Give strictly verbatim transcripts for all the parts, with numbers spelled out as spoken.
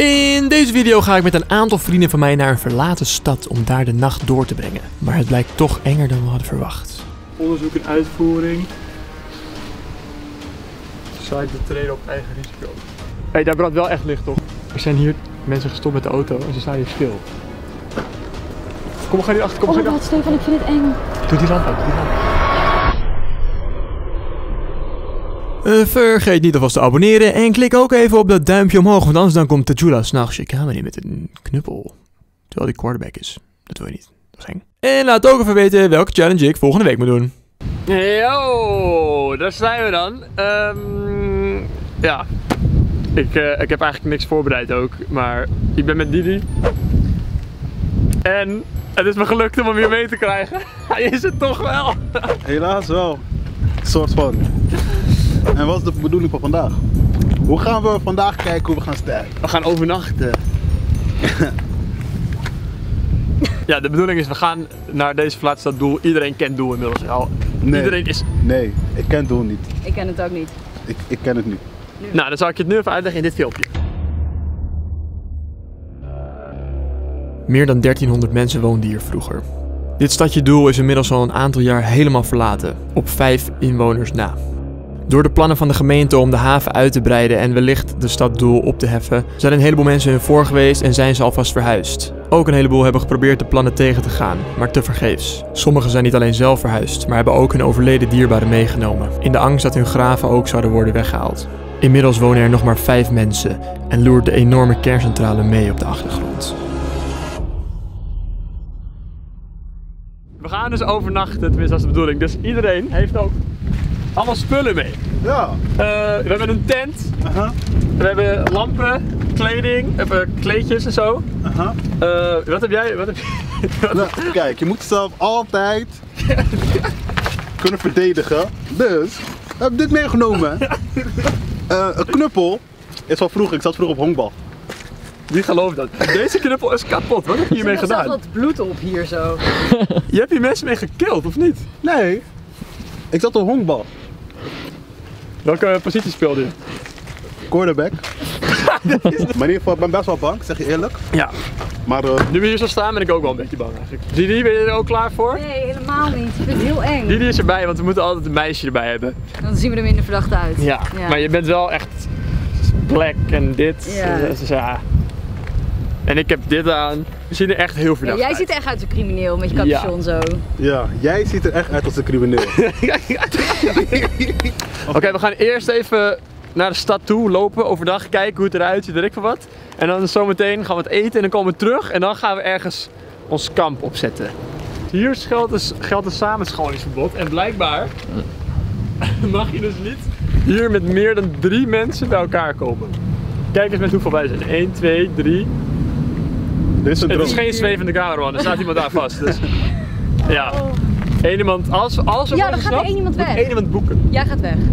In deze video ga ik met een aantal vrienden van mij naar een verlaten stad om daar de nacht door te brengen. Maar het blijkt toch enger dan we hadden verwacht. Onderzoek en uitvoering. Site betreden op eigen risico. Hé, hey, daar brandt wel echt licht toch? Er zijn hier mensen gestopt met de auto en ze staan hier stil. Kom, we gaan hier achter. Kom, oh ga my god, Stefan, ik vind het eng. Doe die lamp uit, doe die lamp uit. Uh, vergeet niet alvast te abonneren en klik ook even op dat duimpje omhoog, want anders dan komt Tajula s'nachts je kamer in met een knuppel. Terwijl die quarterback is. Dat wil je niet. Dat is eng. En laat ook even weten welke challenge ik volgende week moet doen. Yo, daar zijn we dan. Um, ja, ik, uh, ik heb eigenlijk niks voorbereid ook, maar ik ben met Didi. En het is me gelukt om hem weer mee te krijgen. Hij is het toch wel. Helaas wel. Een soort van. En wat is de bedoeling van vandaag? Hoe gaan we vandaag kijken hoe we gaan sterven? We gaan overnachten. Ja, de bedoeling is we gaan naar deze verlaten doel. Iedereen kent doel inmiddels al. Nee. Iedereen is... Nee, ik ken het doel niet. Ik ken het ook niet. Ik, ik ken het niet. Nu. Nou, dan zal ik je het nu even uitleggen in dit filmpje. Meer dan dertienhonderd mensen woonden hier vroeger. Dit stadje Doel is inmiddels al een aantal jaar helemaal verlaten, op vijf inwoners na. Door de plannen van de gemeente om de haven uit te breiden en wellicht de stad Doel op te heffen, zijn een heleboel mensen hun voor geweest en zijn ze alvast verhuisd. Ook een heleboel hebben geprobeerd de plannen tegen te gaan, maar tevergeefs. Sommigen zijn niet alleen zelf verhuisd, maar hebben ook hun overleden dierbaren meegenomen, in de angst dat hun graven ook zouden worden weggehaald. Inmiddels wonen er nog maar vijf mensen en loert de enorme kerncentrale mee op de achtergrond. We gaan dus overnachten, tenminste dat is de bedoeling. Dus iedereen heeft ook allemaal spullen mee. Ja. Uh, we hebben een tent, Uh-huh. we hebben lampen, kleding, we hebben kleedjes en zo. Uh-huh. Uh, wat heb jij? Wat heb je? Nou, kijk, je moet jezelf altijd kunnen verdedigen. Dus, ik heb dit meegenomen. Uh, een knuppel is van vroeger, ik zat vroeger op honkbal. Wie gelooft dat? Deze knuppel is kapot, wat heb je hiermee gedaan? Er staat wat bloed op hier zo. Je hebt hier mensen mee gekild, of niet? Nee, ik zat op honkbal. Welke positie speelde je? Quarterback. Maar in ieder geval, ik ben best wel bang, zeg je eerlijk. Ja. Maar uh, Nu we hier zo staan ben ik ook wel een beetje bang eigenlijk. Didi, ben je er ook klaar voor? Nee, helemaal niet. Ik vind het heel eng. Didi is erbij, want we moeten altijd een meisje erbij hebben. Dan zien we er minder verdacht uit. Ja, Ja. maar je bent wel echt black en dit. Ja. Dus, ja. En ik heb dit aan. We zien er echt heel Ja, verdacht jij uit. ziet er echt uit als een crimineel met je capuchon Ja. zo. ja, jij ziet er echt uit als een crimineel. Oké, okay, we gaan eerst even naar de stad toe lopen, overdag kijken hoe het eruit ziet, weet ik veel wat. En dan zometeen gaan we het eten en dan komen we terug en dan gaan we ergens ons kamp opzetten. Hier geldt dus, geldt een samenscholingsverbod en blijkbaar mag je dus niet hier met meer dan drie mensen bij elkaar komen. Kijk eens met hoeveel wij zijn. één, twee, drie. Dit is een Het droom. is geen zwevende cameraman, er staat iemand daar vast. Dus. Ja. Eén iemand, als, als er Ja, wordt dan gaat er gesnapt, één iemand moet weg. één iemand boeken. Jij gaat weg.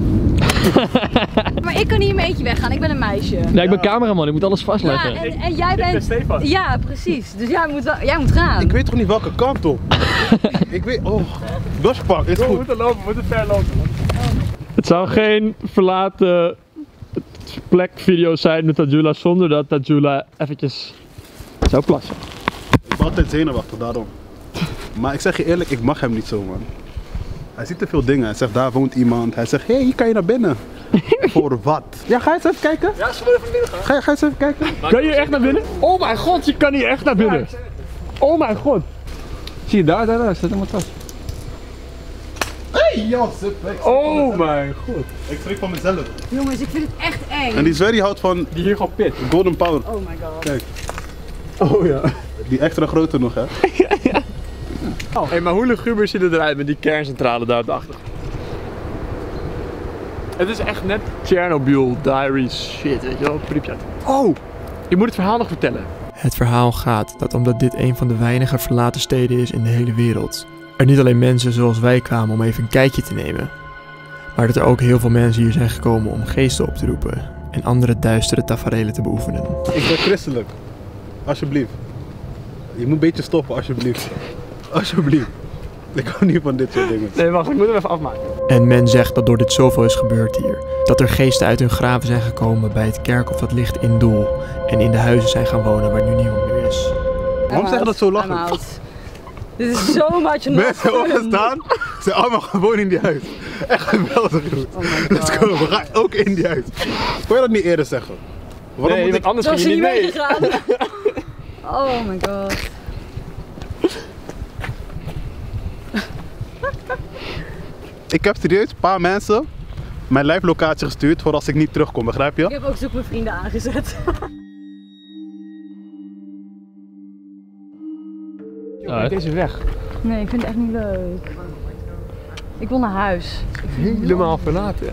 Maar ik kan hier in mijn eentje weggaan, ik ben een meisje. Ja, ik ben cameraman, ik moet alles vastleggen. Ja, en, en jij Ik ben bent... Stefan. Ja, precies. Dus jij moet, wel, jij moet gaan. Ik weet toch niet welke kant op? Ik weet, oh, dospak, is We goed. moeten lopen, we moeten ver lopen. Het zou geen verlaten plekvideo zijn met Tajula zonder dat Tajula eventjes zou plassen. Ik ben altijd zenuwachtig, daarom. Maar ik zeg je eerlijk, ik mag hem niet zo, man. Hij ziet te veel dingen. Hij zegt, daar woont iemand. Hij zegt, hé, hey, hier kan je naar binnen. Voor wat? Ja, ga je eens even kijken? Ja, zullen we even naar binnen gaan? Ga je, ga je eens even kijken? Kan je hier echt naar binnen? Oh mijn god, je kan hier echt naar binnen. Oh mijn god. Zie je daar, daar, daar, staat helemaal tas. Hé, hey, Jan, Oh mijn god. ik schrik van mezelf. Jongens, ik vind het echt eng. En die Zwerry houdt van Die hier gewoon pit. Golden Power. Oh my god. Kijk, Oh ja. die extra grote nog, hè? Oh. Hey, maar hoe luguber ziet het eruit met die kerncentrale daar op de achtergrond? Het is echt net Chernobyl Diaries shit, weet je wel, Pripyat. Oh, je moet het verhaal nog vertellen. Het verhaal gaat dat omdat dit een van de weinige verlaten steden is in de hele wereld, er niet alleen mensen zoals wij kwamen om even een kijkje te nemen, maar dat er ook heel veel mensen hier zijn gekomen om geesten op te roepen en andere duistere taferelen te beoefenen. Ik ben christelijk. Alsjeblieft. Je moet een beetje stoppen, alsjeblieft. Alsjeblieft. Ik hou niet van dit soort dingen. Nee, wacht, ik moet hem even afmaken. En men zegt dat door dit zoveel is gebeurd hier. Dat er geesten uit hun graven zijn gekomen bij het kerkhof dat ligt in Doel. En in de huizen zijn gaan wonen waar nu niemand meer is. Waarom zeggen dat zo lachen? Dit is zo much Mensen opgestaan, zijn allemaal gewoon in die huis. Echt geweldig goed. Oh my god. Let's go, we gaan ook in die huis. Kon je dat niet eerder zeggen? Waarom Nee, moet want ik... anders Zo ging is je hij niet niet mee. meegegaan. Oh my god. Ik heb serieus een paar mensen mijn live locatie gestuurd voor als ik niet terugkom, begrijp Ik je? heb ook zoek mijn vrienden aangezet. Ja, deze weg. Nee, ik vind het echt niet leuk. Ik wil naar huis. Helemaal verlaten.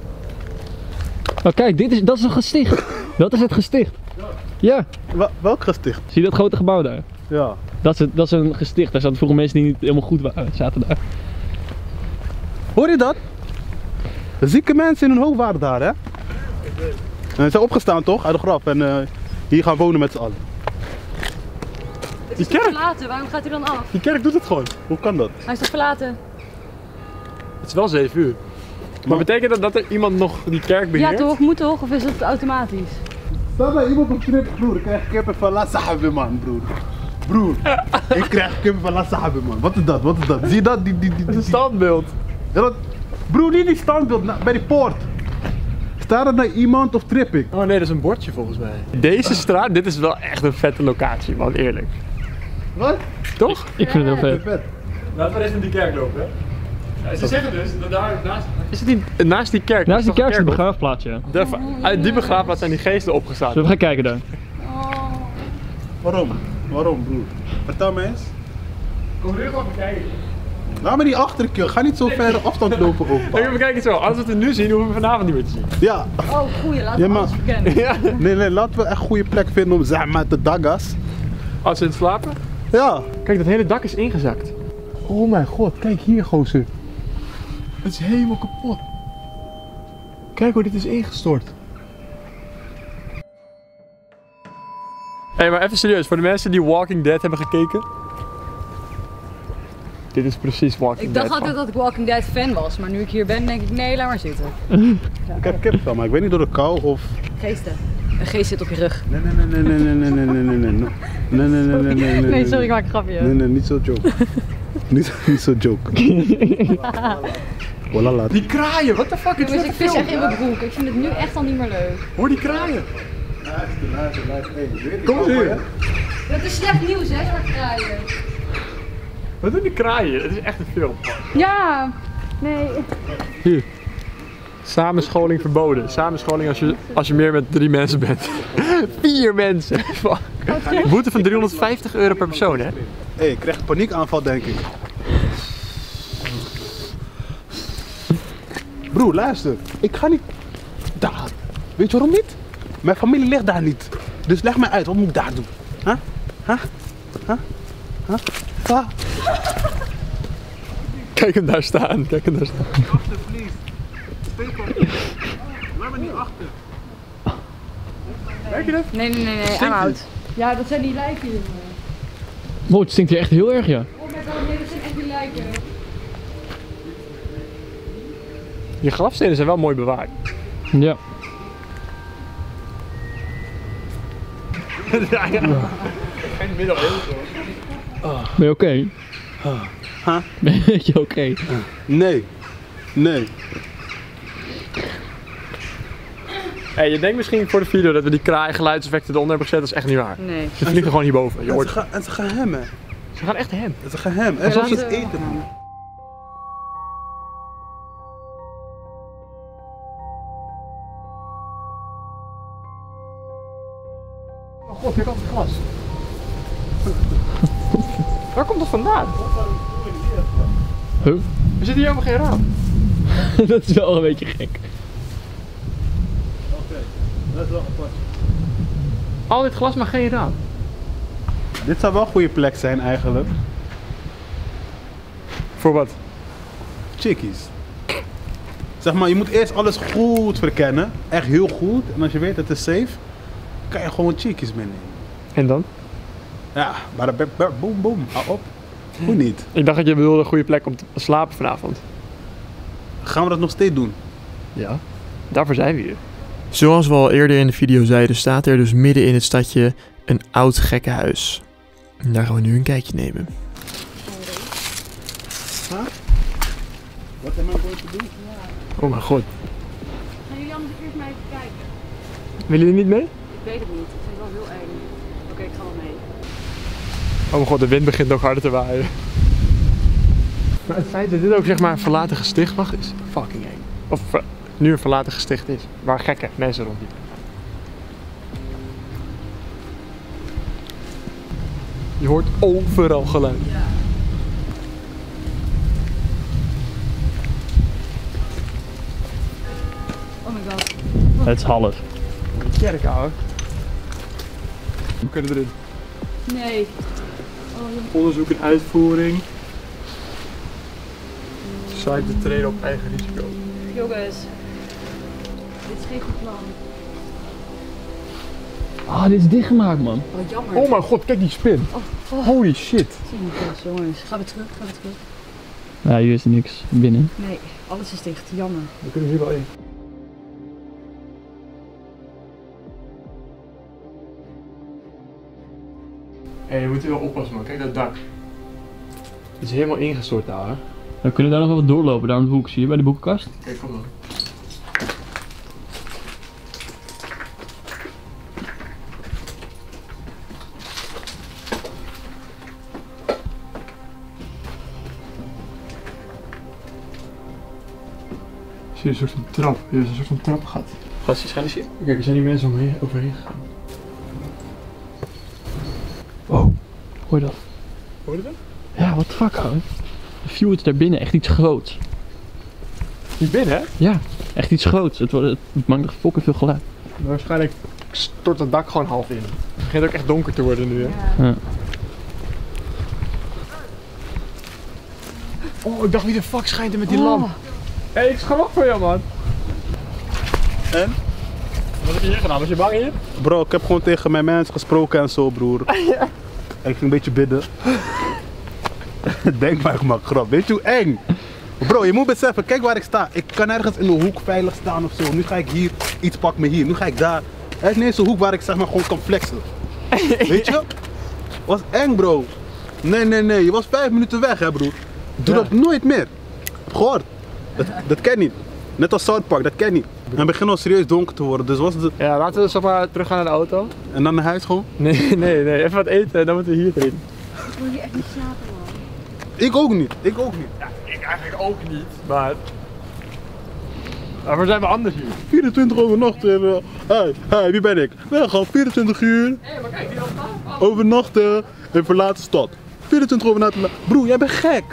Oh kijk, dit is, dat is een gesticht. Dat is het gesticht. Ja, Wel- welk gesticht? zie je dat grote gebouw daar? Ja. Dat is, het, dat is een gesticht. Daar zaten vroeger mensen die niet helemaal goed waren. Zaten daar. Hoor je dat? Zieke mensen in hun hoogwaarde daar, hè? En ze zijn opgestaan toch, uit de graf en uh, hier gaan wonen met z'n allen. Het is Die kerk? toch verlaten, waarom gaat hij dan af? Die kerk doet het gewoon. Hoe kan dat? Hij is toch verlaten? Het is wel zeven uur. Maar betekent dat dat er iemand nog die kerk beheert? Ja toch, moet toch? Of is het automatisch? Stel bij iemand op trip, broer, ik krijg kippen van La Sahabi, man, broer. Broer, ik krijg kippen van La Sahabi, man. Wat is dat, wat is dat? Zie je dat? Die, die, die, Het is een die- standbeeld. Ja, dat... Broer, niet die standbeeld, na- bij die poort. Staat er naar iemand of trip ik? Oh nee, dat is een bordje volgens mij. Deze straat, dit is wel echt een vette locatie, man, eerlijk. Wat? Toch? Ik vind het heel vet. Vet. Laten we even die kerk lopen, hè? Ja, ze zeggen dus dat daar naast... Is het niet naast die kerk? Naast die Dat is kerk is een toch een begraafplaats, ja. kerkhof? De- Uit die begraafplaats zijn die geesten opgestaan. Zullen we gaan kijken daar? Waarom? Waarom, broer? Vertel me eens. Kom nu gewoon kijken. Laat me niet achter, kill. Ga niet zo ver afstand lopen, opa. Even kijken zo, als we het nu zien, hoeven we vanavond niet meer te zien. Ja. Oh, goeie, laten we Ja, maar- alles verkennen. Ja. Nee, nee, laten we echt een goede plek vinden om Zahma te dagas. Als ze in het slapen? Ja. Kijk, dat hele dak is ingezakt. Oh mijn god, kijk hier, gozer. Het is helemaal kapot. Kijk hoe dit is ingestort. Hé, hey, maar even serieus, voor de mensen die Walking Dead hebben gekeken. Dit is precies Walking Ik Dead. dacht altijd van. dat ik Walking Dead fan was, maar nu ik hier ben, denk ik nee, laat maar zitten. Ik heb kipvel, maar ik weet niet door de kou of... Geesten. Een geest zit op je rug. Nee, nee, nee, nee, nee, nee, nee, nee, nee, nee, nee, nee, nee, nee, nee, nee, nee, Nee, sorry, ik maak een grapje. Nee, nee, niet zo joke. niet, niet zo joke. Voilà, laat. Die kraaien, what the fuck is Jongens, dit ik voor vis echt film? in mijn broek. Ik vind het nu echt al niet meer leuk. Hoor die kraaien. Kom eens hier. Dat is slecht nieuws, hè, zwarte kraaien. Wat doen die kraaien? Het is echt een film. Ja, nee. Hier. Samenscholing verboden. Samenscholing als je, als je meer met drie mensen bent. Vier mensen. Fuck. Boete van driehonderdvijftig euro per persoon, hè? Hé, hey, ik krijg een paniekaanval, denk ik. Broer, luister. Ik ga niet daar. Weet je waarom niet? Mijn familie ligt daar niet. Dus leg mij uit, wat moet ik daar doen? Huh? Huh? Huh? Huh? Ah. Kijk hem daar staan. Kijk hem daar staan. Achter, please. Steek op. Laat me niet achter. Kijk je dat? Nee, nee, nee, nee, Stinkt I'm het? out. Ja, dat zijn die lijken, jongen. Wow, het stinkt hier echt heel erg, ja. Oh my god, nee, dat zijn echt die lijken. Je grafstenen zijn wel mooi bewaard. Ja. ja, ja. Geen middel Ben je oké? Huh? Ben je oké? Nee. Nee. Hey, je denkt misschien voor de video dat we die kraai geluidseffecten eronder hebben gezet. Dat is echt niet waar. Nee. Ze vliegen gewoon hierboven. Je En ze, hoort, gaan, en ze gaan hem, hè. ze gaan echt hem. Ze gaan hem. En Alsof ze ze- eten. Oh god, hier komt het glas. Waar komt dat vandaan? Huh? Er zit hier helemaal geen raam. Dat is wel een beetje gek. Dat is wel apart. Al dit glas, maar geen raam. Dit zou wel een goede plek zijn, eigenlijk. Voor wat? Chickies. Zeg maar, je moet eerst alles goed verkennen. Echt heel goed. En als je weet dat het is safe, kan je gewoon chickies meenemen. En dan? Ja, maar boom boom. Hou op. Hoe niet? Ik dacht dat je bedoelde een goede plek om te slapen vanavond. gaan we dat nog steeds doen? Ja, daarvoor zijn we hier. Zoals we al eerder in de video zeiden, staat er dus midden in het stadje een oud gekkenhuis. En daar gaan we nu een kijkje nemen. Huh? Wat hebben we going to doen? Oh mijn god. Gaan jullie anders eerst maar even kijken? Willen jullie niet mee? Ik weet het niet. Ik vind het wel heel eng. Oké, okay, ik ga wel mee. Oh mijn god, de wind begint nog harder te waaien. Maar het feit dat dit ook zeg maar een verlaten gesticht mag is fucking eng. Of uh, nu een verlaten gesticht is, waar gekke mensen rondliepen. Je hoort overal geluid. Ja. Oh my god. Het is half. Kerk, ouwe. We kunnen erin. Nee. Oh, Onderzoek en uitvoering. Site te treden op eigen risico. jongens. Dit is geen goed plan. Ah, dit is dichtgemaakt, man. Wat jammer. Oh mijn god, kijk die spin. Oh, oh. Holy shit. Zie je niet, jongens. Gaan we terug, gaan we terug. Ja, hier is niks binnen. Nee, alles is dicht. Jammer. We kunnen hier wel in. Hé, hey, je moet hier wel oppassen man. Kijk dat dak. Het is helemaal ingestort daar. Hè? Dan kunnen we daar nog wel wat doorlopen, daar aan de hoek. Zie je bij de boekenkast? Kijk, kom dan. Zie je een soort van trap? Hier is een soort van trapgat. Gastjes, gaan zien. Kijk, er zijn die mensen omheen, overheen gegaan. Oh, hoor je dat? Hoor je dat? Ja, what the fuck, hoor. De view is daar binnen, echt iets groots. Hier binnen, hè? Ja, echt iets groots. Het, wordt, het maakt nog fucking veel geluid. Maar waarschijnlijk stort het dak gewoon half in. Het begint ook echt donker te worden nu, hè? Ja. Ja. Oh, ik dacht wie de fuck schijnt er met die Oh. lamp? Hé, hey, ik schrok voor jou, man. En? Wat heb je hier gedaan? Was je bang hier? Bro, ik heb gewoon tegen mijn mensen gesproken en zo, broer. Ja. En ik ging een beetje bidden. Denk maar, ik maak grap. Weet je hoe eng? Bro, je moet beseffen, kijk waar ik sta. Ik kan ergens in een hoek veilig staan of zo. Nu ga ik hier, iets pak me hier. Nu ga ik daar. Er is niet eens een hoek waar ik zeg maar gewoon kan flexen. Weet je? Was eng, bro. Nee, nee, nee. Je was vijf minuten weg, hè, broer. Doe Ja. dat nooit meer. Heb gehoord? Dat, dat ken niet. Net als South Park, dat ken niet. En het begint al serieus donker te worden. Dus was het. Ja, laten we zeg maar terug gaan naar de auto. En dan naar huis gewoon? Nee, nee, nee. Even wat eten en dan moeten we hier erin. Ik wil hier echt niet slapen, man. Ik ook niet. Ik ook niet. Ja, ik eigenlijk ook niet, maar... Maar waar zijn we anders hier? vierentwintig overnachten. Hé, hey, wie ben ik? We gaan vierentwintig uur. Hé, maar kijk, die had het Overnachten in verlaten stad. vierentwintig overnachten. Broer, jij bent gek.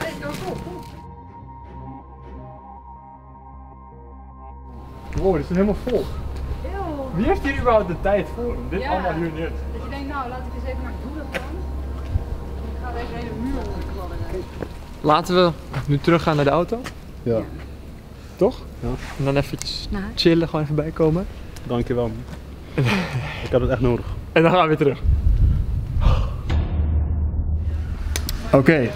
Wow, dit is helemaal vol. Eeuw. Wie heeft hier überhaupt de tijd voor om dit Ja. allemaal hier neer te Dat je denkt, nou, laat ik eens even naar het doelen gaan. Ik ga deze hele muur onderkladderen. Laten we nu terug gaan naar de auto, Ja, toch? Ja. En dan eventjes Nou. chillen, gewoon even bijkomen. dankjewel man. Ik heb het echt nodig. En dan gaan we weer terug. Oké. Okay.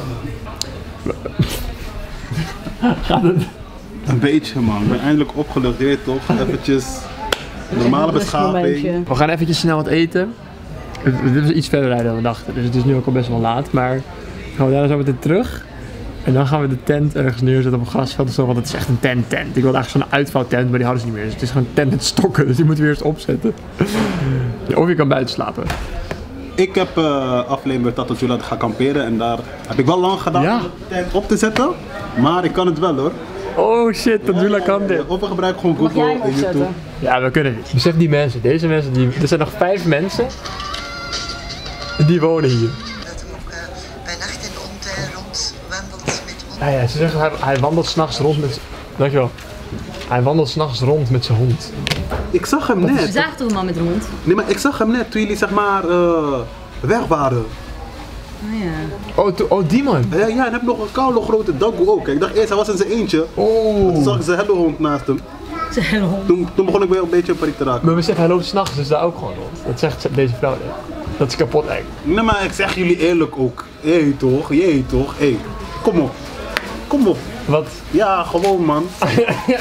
Een beetje man, ik ben eindelijk opgelucht, je weet toch? Eventjes normale beschaving. We gaan eventjes snel wat eten. Dit is iets verder rijden dan we dachten, dus het is nu ook al best wel laat. Maar gaan we daarna zo meteen terug. En dan gaan we de tent ergens neerzetten op een grasveld of zo, want het is echt een tent-tent. Ik wilde eigenlijk zo'n uitvouwtent, maar die hadden ze niet meer. Dus het is gewoon een tent met stokken, dus die moeten we eerst opzetten. Ja, of je kan buiten slapen. Ik heb uh, afgelopen met dat we gaan kamperen en daar heb ik wel lang gedaan Ja. om de tent op te zetten. Maar ik kan het wel hoor. Oh shit, dat Dula kan dit. Of we gebruiken gewoon Mag jij Google hem en YouTube. opzetten? Ja, we kunnen dit. Besef die mensen, deze mensen, die, er zijn nog vijf mensen. Die wonen hier. Dat hem ook uh, bij nacht in de ontuin rondwandelt met hond. Ja, ja, ze zeggen hij, hij wandelt s'nachts rond met... Dankjewel. Hij wandelt s'nachts rond met zijn hond. Ik zag hem Ze net. zagen toch een man met een hond? Nee, maar ik zag hem net toen jullie zeg maar uh, weg waren. Oh ja. Oh, to- oh die man. Ja, ja, en heb nog een koude grote daggo ook. Ik dacht eerst hij was in zijn eentje. Oh. Toen zag ik zijn hele hond naast hem. Ze hebben een hond. Toen, toen begon ik weer een beetje in paniek te raken. Maar besef, hij loopt s'nachts dus daar ook gewoon rond. Dat zegt deze vrouw net. Dat is kapot eigenlijk. Nee, maar ik zeg jullie eerlijk ook. Hé toch, jee toch, hé. Kom op. Kom op. Wat? Ja, gewoon man. Oké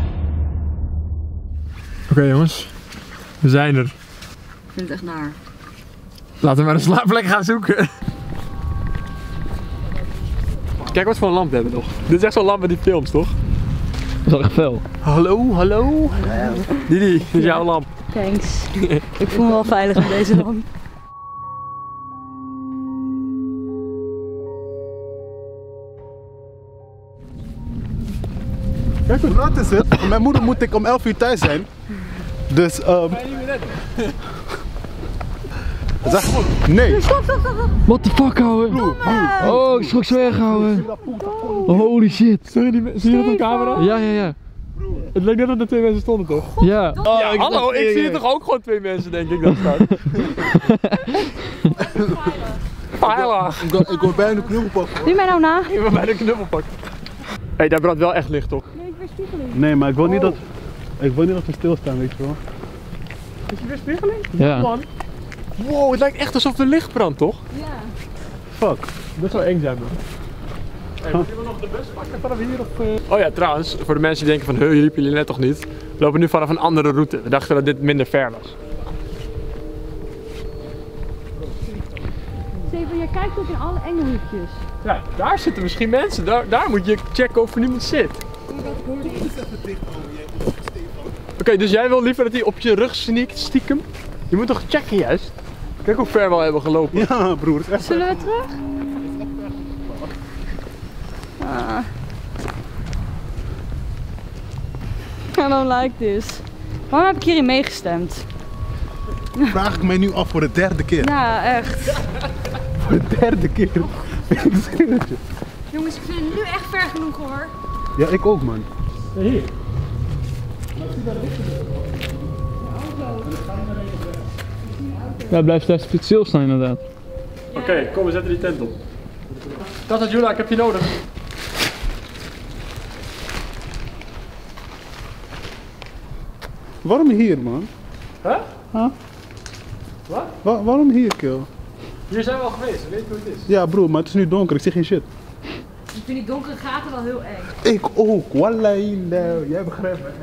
okay, jongens, we zijn er. Ik vind het echt naar. Laten we maar een slaapplek gaan zoeken. Kijk wat voor een lamp we hebben nog. Dit is echt zo'n lamp met die films, toch? Dat is wel echt fel. Hallo, hallo. Didi, dit is jouw lamp. Thanks. Ik voel me wel veilig in deze lamp. Kijk hoe laat is het? Van mijn moeder moet ik om elf uur thuis zijn. Dus, ehm... zeg nee. What the fuck, ouwe? Oh, ik schrok zo erg, ouwe. Holy shit. Zie je, zie je dat op camera? Ja, ja, ja. Het leek net dat er twee mensen stonden, toch? Ja. Oh, Ja, hallo, ik zie er toch ook gewoon twee mensen, denk ik, dat staat. Veilig. Ik, ik word bijna een knuffel pakken. Doe mij nou na. Ik wil bij de knuffel pakken. Hé, hey, daar brandt wel echt licht, toch? Nee, ik weerspiegeling. Nee, maar ik wil niet dat... Ik wil niet dat we stilstaan, weet je wel. Is je weerspiegeling? Ja. Man. Wow, het lijkt echt alsof er licht brandt, toch? Ja. Fuck. Dat zou eng zijn, man. Hey, moeten we nog de bus pakken vanaf hier? Of, uh... Oh ja, trouwens, voor de mensen die denken van, jullie liepen jullie net toch niet? We lopen nu vanaf een andere route. We dachten dat dit minder ver was. Steven, je kijkt ook in alle enge hoekjes. Ja, daar zitten misschien mensen. Daar, daar moet je checken of er niemand zit. Oké, okay, dus jij wil liever dat hij op je rug sneakt, stiekem? Je moet toch checken juist? Kijk hoe ver we al hebben gelopen. Ja, broer. Het is echt Zullen we terug? Ah. I don't like this. Waarom heb ik hierin meegestemd? vraag ik mij nu af voor de derde keer. Ja, echt. Voor de derde keer. Jongens, ik vind het nu echt ver genoeg hoor. Ja, ik ook man. Ja, hier. Ja, blijf daar even stilstaan inderdaad. Oké, okay, kom, we zetten die tent op. Dat is Jula, ik heb je nodig. Waarom hier man? Huh? Huh? Wat? Wa waarom hier kill? Hier zijn we al geweest, we weten hoe het is. Ja bro, maar het is nu donker, ik zie geen shit. Ik vind die donkere gaten wel heel eng. Ik ook, wallahi, nee. Jij begrijpt me.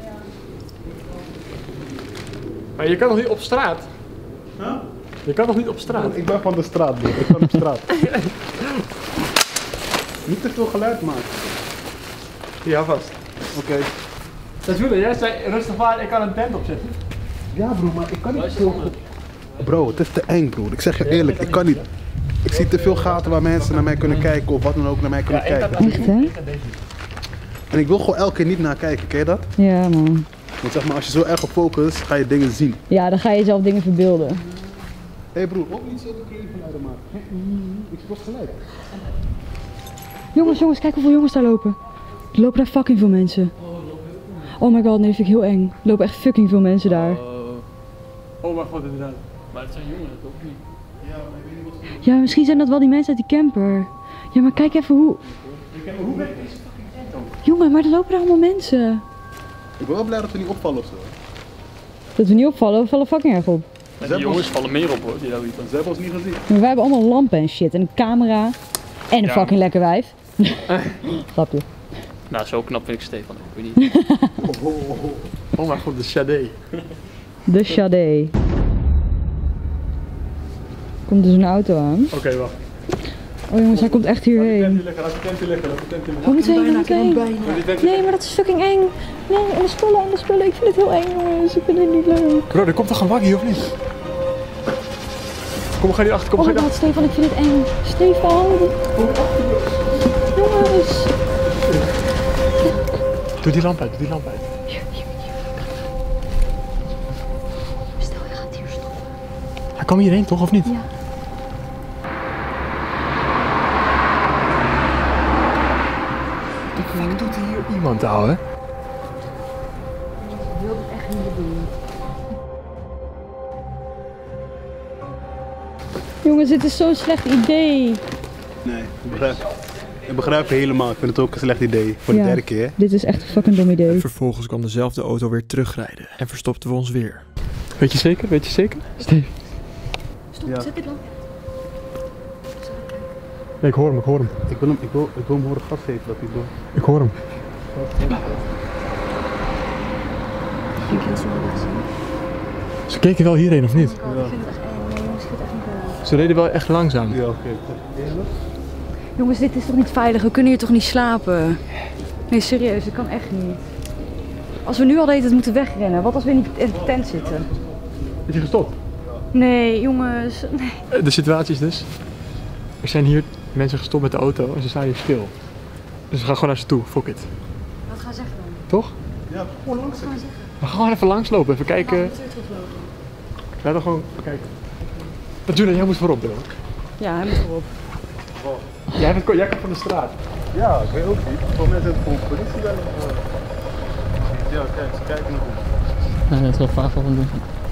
Maar je kan nog niet op straat? Huh? Je kan nog niet op straat? Ik ben van de straat bro, ik kan op straat. Niet te veel geluid maken. Ja, vast. Oké. Okay. Dat Jula, jij zei rustig maar, ik kan een tent opzetten. Ja bro, maar ik kan niet veel... Bro, het is te eng bro, ik zeg je eerlijk, ik kan niet. Ik zie te veel gaten waar mensen naar mij kunnen kijken of wat dan ook naar mij kunnen kijken. Echt hè? En ik wil gewoon elke keer niet naar kijken, ken je dat? Ja man. Want zeg maar, als je zo erg op focust, ga je dingen zien. Ja, dan ga je zelf dingen verbeelden. Hé hey broer, ook niet zo de geluiden maken. Ik spot gelijk. Jongens, jongens, kijk hoeveel jongens daar lopen. Er lopen daar fucking veel mensen. Oh my god, nee, dat vind ik heel eng. Er lopen echt fucking veel mensen daar. Oh mijn god, inderdaad. Maar het zijn jongeren toch niet? Ja, misschien zijn dat wel die mensen uit die camper. Ja, maar kijk even hoe... Hoe werkt deze fucking tent ook? Jongen, maar er lopen daar allemaal mensen. Ik ben wel blij dat we niet opvallen ofzo. Dat we niet opvallen, we vallen fucking erg op. Maar die jongens vallen meer op hoor, die daar Ze hebben ons niet gezien. Maar wij hebben allemaal lampen en shit. En een camera. En een Ja. fucking lekker wijf. Grapje. Nou, zo knap vind ik Stefan ook weer niet. Oh mijn god, de Sade. De Sade. Komt dus een auto aan. Oké, okay, wacht. Oh jongens, hij komt echt hierheen. Laat de tent hier liggen, laat de tent hier liggen. Waar moeten we heen? Waar moeten we heen? Nee, maar dat is fucking eng. Nee, en de spullen, en de spullen. Ik vind het heel eng jongens. Ik vind het niet leuk. Bro, er komt toch een waggie of niet? Kom, ga niet achter, kom, Oh ga my niet god, achter. Stefan, ik vind het eng. Stefan. Jongens. Doe die lamp uit, doe die lamp uit. Stel, je gaat hier stoppen. Hij kwam hierheen toch, of niet? Ja. Wat doet hier iemand, ouwe? Ik wil het echt niet doen. Jongens, dit is zo'n slecht idee. Nee, ik begrijp. Ik begrijp het helemaal. Ik vind het ook een slecht idee. Voor de Ja. derde keer. Dit is echt een fucking dom idee. Vervolgens kwam dezelfde auto weer terugrijden en verstopten we ons weer. Weet je zeker? Weet je zeker? Stop, Ja. zet dit lamp. Nee, ik hoor hem, ik hoor hem. Ik wil hem, ik wil, ik wil hem horen gas geven dat hij door. Ik hoor hem. Ik heb het zo goed gezien. Ze keken wel hierheen, of niet? Ik vind het echt eng. Nee, jongens, ik vind het echt niet wel. Ze reden wel echt langzaam. Ja, oké. Okay. Jongens, dit is toch niet veilig? We kunnen hier toch niet slapen? Nee, serieus, dat kan echt niet. Als we nu al de hele tijd moeten wegrennen, wat als we niet in de tent zitten? Is hij gestopt? Nee, jongens. Nee. De situatie is dus, er zijn hier mensen gestopt met de auto en ze staan hier stil. Dus we gaan gewoon naar ze toe, fuck it. Wat gaan we zeggen dan? Toch? Ja, gewoon langs. Wat gaan we zeggen? We gaan gewoon even langslopen, even Dan kijken. moeten we teruglopen. Laten we gewoon kijken. Julian, jij moet voorop doen. Ja, hij moet erop. Jij, bent, jij komt van de straat. Ja, ik weet ook niet. Voor mensen zijn het gewoon politie bellen. Ja, kijk, ze kijken naar ons. Ja, dat is wel vaak van doen.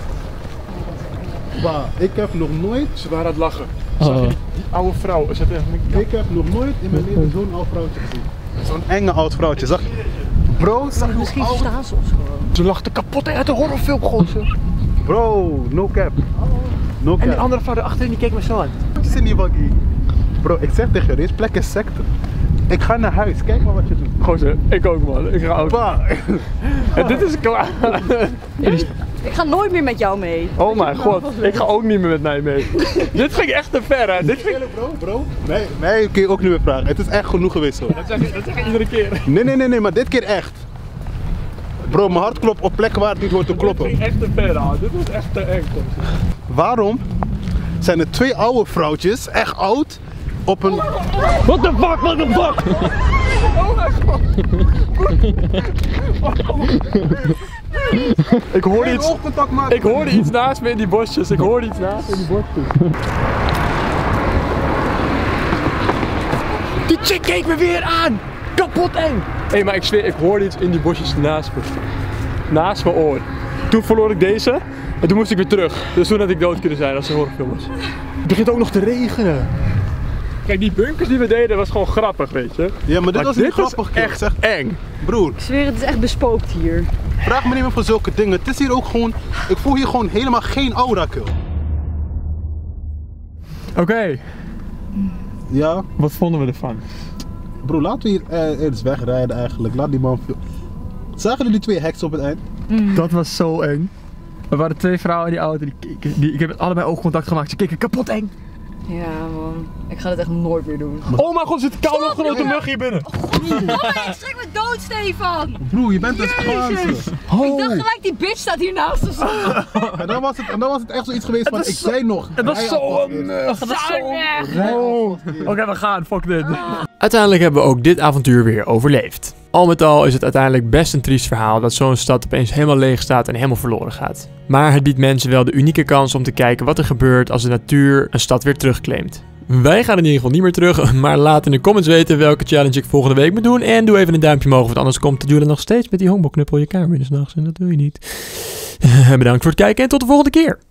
Maar ik heb nog nooit, Ze waren aan het lachen. Oh. Zag je die, die oude vrouw? Is dat echt... ik heb nog nooit in mijn leven zo'n oud vrouwtje gezien. Zo'n enge oud vrouwtje, zag je? Bro, zag je hoe Misschien oud- verstaan ze ons gewoon. Ze lachten kapot uit de horrorfilm, gozer. Bro, no cap. No En die cap. andere vrouw erachterin die keek me zo aan. Wat is in die waggie? Bro, ik zeg tegen je, deze plek is secte. Ik ga naar huis, kijk maar wat je doet. Gozer, ik ook man. Ik ga ook. Pa. En dit is klaar. Ik ga nooit meer met jou mee. Oh mijn god, ik ga ook niet meer met mij mee. Dit ging echt te ver hè. Dit ging... Bro, bro. Nee, mij kun je ook niet meer vragen. Het is echt genoeg geweest hoor. Dat zeg ik, dat zeg ik iedere keer. Nee, nee, nee, nee, maar dit keer echt. Bro, mijn hart klopt op plekken waar het niet hoort te Dit kloppen. ging echt te ver aan. Dit was echt te eng. gozer. Waarom zijn er twee oude vrouwtjes, echt oud, op een... What the fuck, what the fuck? Oh mijn god. Ik hoorde iets. oogcontact maken. Ik hoorde iets naast me in die bosjes. Ik hoorde iets naast me in die bosjes. Die chick keek me weer aan. Kapot eng. Hé, hey, maar ik zweer, ik hoorde iets in die bosjes naast me. Naast mijn oor. Toen verloor ik deze. En toen moest ik weer terug. Dus toen had ik dood kunnen zijn als het een horrorfilm was. Het begint ook nog te regenen. Kijk, die bunkers die we deden was gewoon grappig, weet je. Ja, maar dit was niet dit grappig, is kill. echt Zeg, eng. broer, Ik zweer, het is echt bespookt hier. vraag me niet meer voor zulke dingen. Het is hier ook gewoon, ik voel hier gewoon helemaal geen aura, kill. Oké, okay, Ja, wat vonden we ervan? bro, laten we hier eh, eens wegrijden eigenlijk. Laat die man... Zagen jullie twee heksen op het eind? Dat was zo eng. Er waren twee vrouwen in die auto, die keken, die, ik heb met allebei oogcontact gemaakt, ze keken kapot eng. Ja man, ik ga dit echt nooit meer doen. Oh mijn god, er zit een koude grote mug hier binnen. Oh, ik schrik me dood, Stefan! Broer, je bent een Spaanse. Ik dacht gelijk, die bitch staat hier naast ons. En dan was het, en dan was het echt zoiets geweest van, Het ik is zo- zei nog. Het was rij zo alvast een in. mug, het was zo... weg! Oh. Oké, we gaan, fuck dit. Uiteindelijk hebben we ook dit avontuur weer overleefd. Al met al is het uiteindelijk best een triest verhaal dat zo'n stad opeens helemaal leeg staat en helemaal verloren gaat. Maar het biedt mensen wel de unieke kans om te kijken wat er gebeurt als de natuur een stad weer terugclaimt. Wij gaan in ieder geval niet meer terug, maar laat in de comments weten welke challenge ik volgende week moet doen. En doe even een duimpje omhoog, want anders komt Julian nog steeds met die honkbalknuppel je kamer in de s'nachts en dat wil je niet. Bedankt voor het kijken en tot de volgende keer.